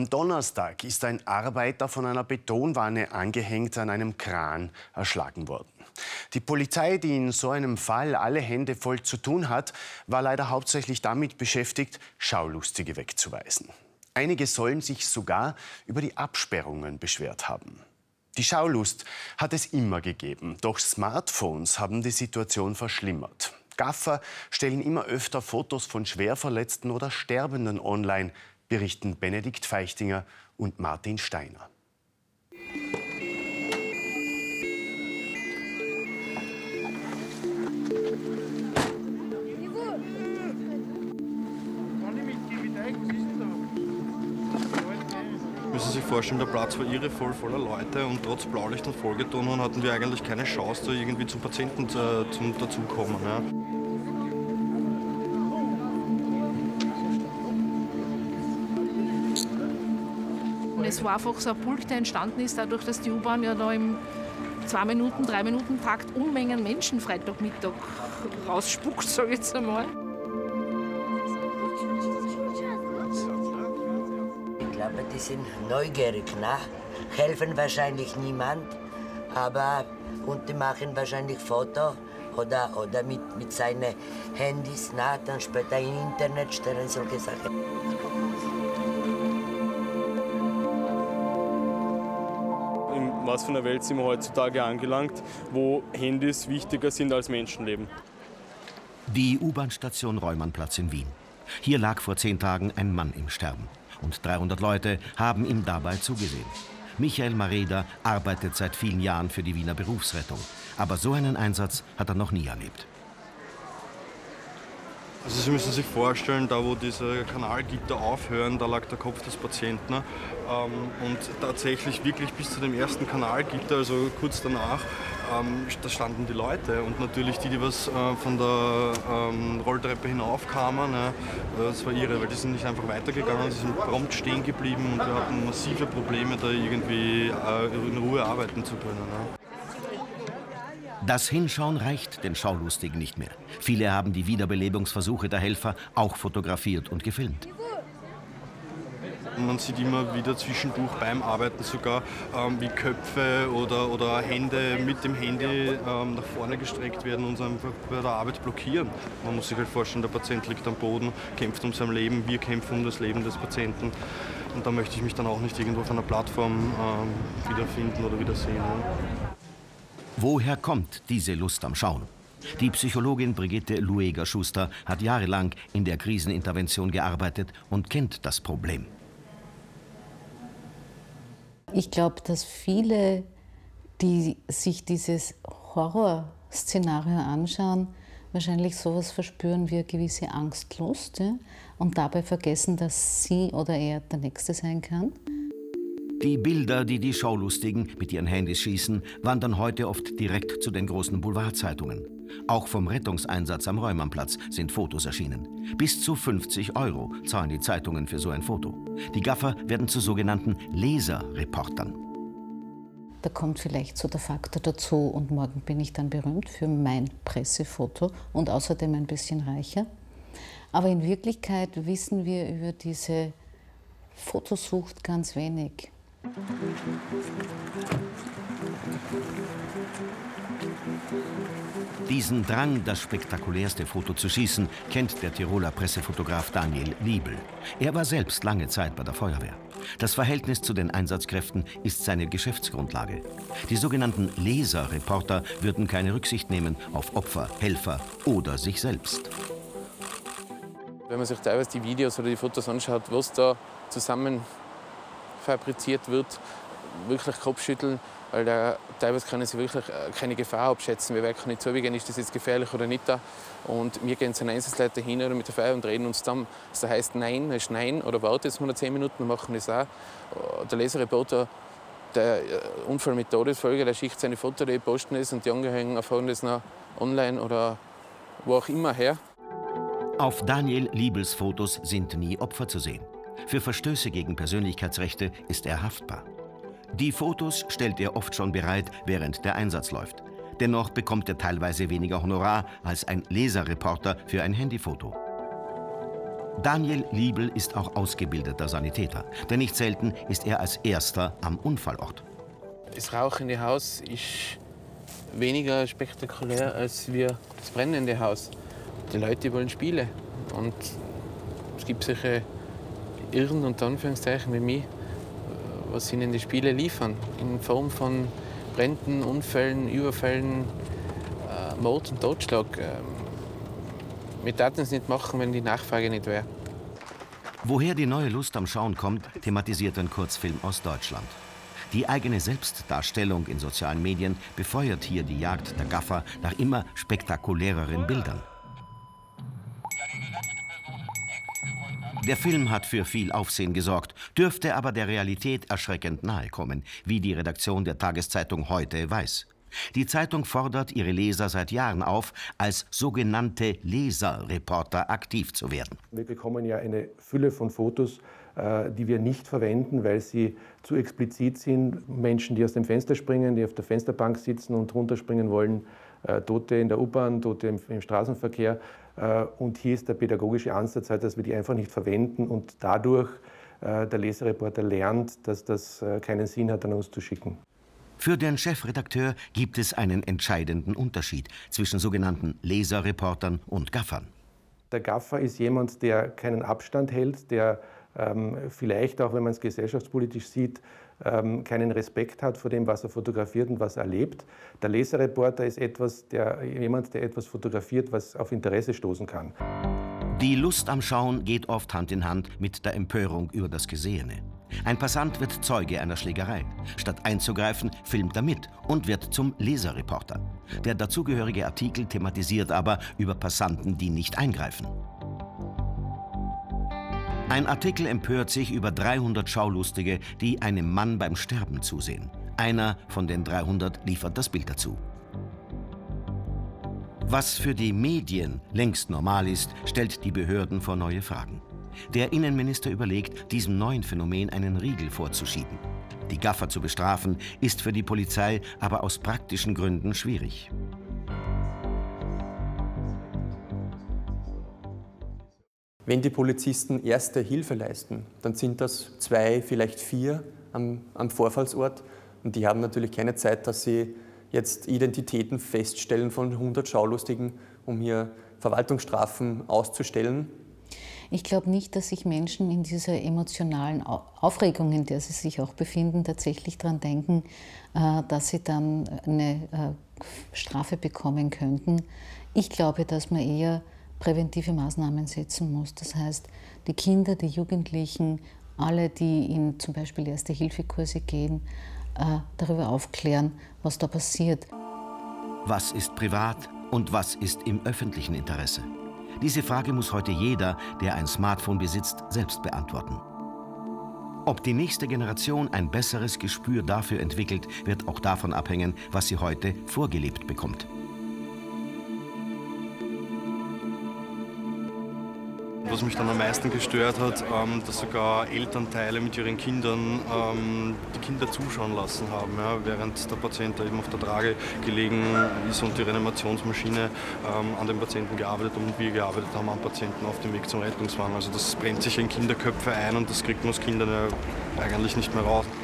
Am Donnerstag ist ein Arbeiter von einer Betonwanne angehängt an einem Kran erschlagen worden. Die Polizei, die in so einem Fall alle Hände voll zu tun hat, war leider hauptsächlich damit beschäftigt, Schaulustige wegzuweisen. Einige sollen sich sogar über die Absperrungen beschwert haben. Die Schaulust hat es immer gegeben, doch Smartphones haben die Situation verschlimmert. Gaffer stellen immer öfter Fotos von Schwerverletzten oder Sterbenden online, berichten Benedikt Feichtinger und Martin Steiner. Müssen Sie sich vorstellen, der Platz war irrevoll voller Leute und trotz Blaulicht und Vollgetonung hatten wir eigentlich keine Chance, da irgendwie zum Patienten zum Dazukommen. Ja. Es war einfach so ein Pulk, der entstanden ist, dadurch, dass die U-Bahn ja da im 2 Minuten, 3-Minuten-Takt Unmengen Menschen Freitagmittag rausspuckt, sage ich jetzt einmal. Ich glaube, die sind neugierig, ne? Helfen wahrscheinlich niemand, und die machen wahrscheinlich Fotos oder mit seinen Handys, ne? Dann später im Internet stellen solche Sachen. In was für einer Welt sind wir heutzutage angelangt, wo Handys wichtiger sind als Menschenleben? Die U-Bahn-Station Reumannplatz in Wien. Hier lag vor 10 Tagen ein Mann im Sterben. Und 300 Leute haben ihm dabei zugesehen. Michael Mareda arbeitet seit vielen Jahren für die Wiener Berufsrettung. Aber so einen Einsatz hat er noch nie erlebt. Also Sie müssen sich vorstellen, da wo diese Kanalgitter aufhören, da lag der Kopf des Patienten. Und tatsächlich wirklich bis zu dem ersten Kanalgitter, also kurz danach, da standen die Leute. Und natürlich die was von der Rolltreppe hinaufkamen, das war irre, weil die sind nicht einfach weitergegangen, sie sind prompt stehen geblieben und wir hatten massive Probleme, da irgendwie in Ruhe arbeiten zu können. Das Hinschauen reicht den Schaulustigen nicht mehr. Viele haben die Wiederbelebungsversuche der Helfer auch fotografiert und gefilmt. Man sieht immer wieder zwischendurch beim Arbeiten sogar, wie Köpfe oder Hände mit dem Handy nach vorne gestreckt werden und uns einfach bei der Arbeit blockieren. Man muss sich halt vorstellen, der Patient liegt am Boden, kämpft um sein Leben, wir kämpfen um das Leben des Patienten. Und da möchte ich mich dann auch nicht irgendwo auf einer Plattform wiederfinden oder wiedersehen. Woher kommt diese Lust am Schauen? Die Psychologin Brigitte Lueger-Schuster hat jahrelang in der Krisenintervention gearbeitet und kennt das Problem. Ich glaube, dass viele, die sich dieses Horrorszenario anschauen, wahrscheinlich sowas verspüren wie eine gewisse Angstlust, ja? Und dabei vergessen, dass sie oder er der Nächste sein kann. Die Bilder, die die Schaulustigen mit ihren Handys schießen, wandern heute oft direkt zu den großen Boulevardzeitungen. Auch vom Rettungseinsatz am Reumannplatz sind Fotos erschienen. Bis zu 50 € zahlen die Zeitungen für so ein Foto. Die Gaffer werden zu sogenannten Leserreportern. Da kommt vielleicht so der Faktor dazu und morgen bin ich dann berühmt für mein Pressefoto und außerdem ein bisschen reicher. Aber in Wirklichkeit wissen wir über diese Fotosucht ganz wenig. Diesen Drang, das spektakulärste Foto zu schießen, kennt der Tiroler Pressefotograf Daniel Liebl. Er war selbst lange Zeit bei der Feuerwehr. Das Verhältnis zu den Einsatzkräften ist seine Geschäftsgrundlage. Die sogenannten Leserreporter würden keine Rücksicht nehmen auf Opfer, Helfer oder sich selbst. Wenn man sich teilweise die Videos oder die Fotos anschaut, was da zusammen fabriziert wird, wirklich Kopfschütteln, weil teilweise können sie wirklich keine Gefahr abschätzen. Wir werden nicht zugehen, ist das jetzt gefährlich oder nicht da. Und wir gehen zu den Einsatzleiter hin oder mit der Feuerwehr und reden uns zusammen. Das heißt Nein, das ist Nein oder warte jetzt 110 Minuten und machen das auch. Der Leserreporter, der Unfall mit Todesfolge, der schickt seine Fotos, die posten es und die Angehörigen erfahren das noch online oder wo auch immer her. Auf Daniel Liebels Fotos sind nie Opfer zu sehen. Für Verstöße gegen Persönlichkeitsrechte ist er haftbar. Die Fotos stellt er oft schon bereit, während der Einsatz läuft. Dennoch bekommt er teilweise weniger Honorar als ein Leserreporter für ein Handyfoto. Daniel Liebel ist auch ausgebildeter Sanitäter, denn nicht selten ist er als Erster am Unfallort. Das rauchende Haus ist weniger spektakulär als das brennende Haus. Die Leute wollen Spiele und es gibt solche Irren unter Anführungszeichen wie mich, was ihnen die Spiele liefern, in Form von Bränden, Unfällen, Überfällen, Mord und Totschlag. Wir taten es nicht machen, wenn die Nachfrage nicht wäre. Woher die neue Lust am Schauen kommt, thematisiert ein Kurzfilm aus Deutschland. Die eigene Selbstdarstellung in sozialen Medien befeuert hier die Jagd der Gaffer nach immer spektakuläreren Bildern. Der Film hat für viel Aufsehen gesorgt, dürfte aber der Realität erschreckend nahe kommen, wie die Redaktion der Tageszeitung Heute weiß. Die Zeitung fordert ihre Leser seit Jahren auf, als sogenannte Leserreporter aktiv zu werden. Wir bekommen ja eine Fülle von Fotos, die wir nicht verwenden, weil sie zu explizit sind. Menschen, die aus dem Fenster springen, die auf der Fensterbank sitzen und runterspringen wollen, Tote in der U-Bahn, Tote im Straßenverkehr. Und hier ist der pädagogische Ansatz, dass wir die einfach nicht verwenden und dadurch der Leserreporter lernt, dass das keinen Sinn hat, an uns zu schicken. Für den Chefredakteur gibt es einen entscheidenden Unterschied zwischen sogenannten Leserreportern und Gaffern. Der Gaffer ist jemand, der keinen Abstand hält, der vielleicht auch, wenn man es gesellschaftspolitisch sieht, keinen Respekt hat vor dem, was er fotografiert und was er erlebt. Der Leserreporter ist jemand, der etwas fotografiert, was auf Interesse stoßen kann. Die Lust am Schauen geht oft Hand in Hand mit der Empörung über das Gesehene. Ein Passant wird Zeuge einer Schlägerei. Statt einzugreifen, filmt er mit und wird zum Leserreporter. Der dazugehörige Artikel thematisiert aber über Passanten, die nicht eingreifen. Ein Artikel empört sich über 300 Schaulustige, die einem Mann beim Sterben zusehen. Einer von den 300 liefert das Bild dazu. Was für die Medien längst normal ist, stellt die Behörden vor neue Fragen. Der Innenminister überlegt, diesem neuen Phänomen einen Riegel vorzuschieben. Die Gaffer zu bestrafen, ist für die Polizei aber aus praktischen Gründen schwierig. Wenn die Polizisten erste Hilfe leisten, dann sind das 2, vielleicht 4 am Vorfallsort. Und die haben natürlich keine Zeit, dass sie jetzt Identitäten feststellen von 100 Schaulustigen, um hier Verwaltungsstrafen auszustellen. Ich glaube nicht, dass sich Menschen in dieser emotionalen Aufregung, in der sie sich auch befinden, tatsächlich daran denken, dass sie dann eine Strafe bekommen könnten. Ich glaube, dass man eher präventive Maßnahmen setzen muss. Das heißt, die Kinder, die Jugendlichen, alle, die in zum Beispiel Erste-Hilfe-Kurse gehen, darüber aufklären, was da passiert. Was ist privat und was ist im öffentlichen Interesse? Diese Frage muss heute jeder, der ein Smartphone besitzt, selbst beantworten. Ob die nächste Generation ein besseres Gespür dafür entwickelt, wird auch davon abhängen, was sie heute vorgelebt bekommt. Was mich dann am meisten gestört hat, dass sogar Elternteile mit ihren Kindern die Kinder zuschauen lassen haben, ja, während der Patient da eben auf der Trage gelegen ist und die Reanimationsmaschine an den Patienten gearbeitet und wir gearbeitet haben am Patienten auf dem Weg zum Rettungswagen. Also das brennt sich in Kinderköpfe ein und das kriegt man aus Kindern ja eigentlich nicht mehr raus.